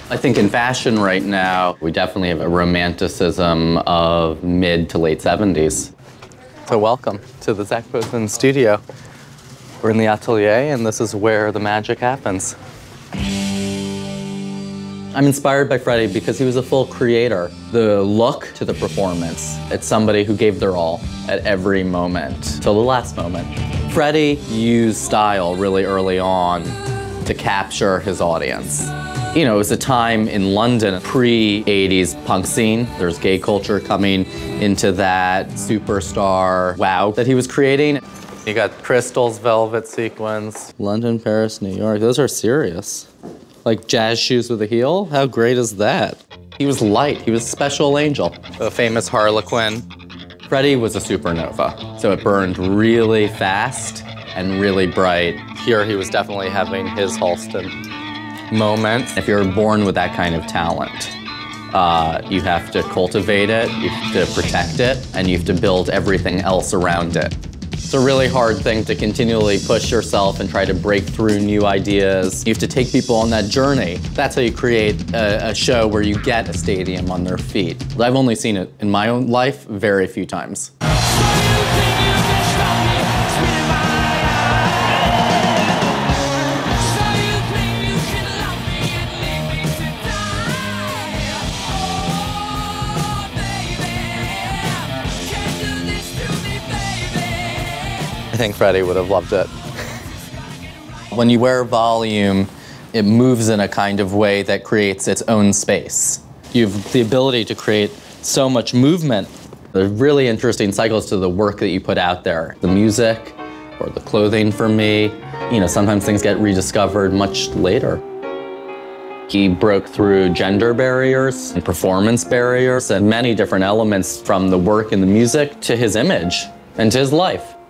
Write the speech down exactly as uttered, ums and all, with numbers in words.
I think in fashion right now, we definitely have a romanticism of mid to late seventies. So welcome to the Zach Posen studio. We're in the atelier, and this is where the magic happens. I'm inspired by Freddie because he was a full creator. The look to the performance, it's somebody who gave their all at every moment, till the last moment. Freddie used style really early on to capture his audience. You know, it was a time in London, pre eighties punk scene. There's gay culture coming into that superstar wow that he was creating. You got crystals, velvet sequins. London, Paris, New York, those are serious. Like jazz shoes with a heel? How great is that? He was light, he was a special angel. The famous Harlequin. Freddie was a supernova, so it burned really fast and really bright. Here he was definitely having his Halston moment. If you're born with that kind of talent, uh, you have to cultivate it, you have to protect it, and you have to build everything else around it. It's a really hard thing to continually push yourself and try to break through new ideas. You have to take people on that journey. That's how you create a, a show where you get a stadium on their feet. I've only seen it in my own life very few times. I think Freddie would have loved it. When you wear volume, it moves in a kind of way that creates its own space. You have the ability to create so much movement. There's really interesting cycles to the work that you put out there. The music or the clothing for me, you know, sometimes things get rediscovered much later. He broke through gender barriers and performance barriers and many different elements from the work and the music to his image and to his life.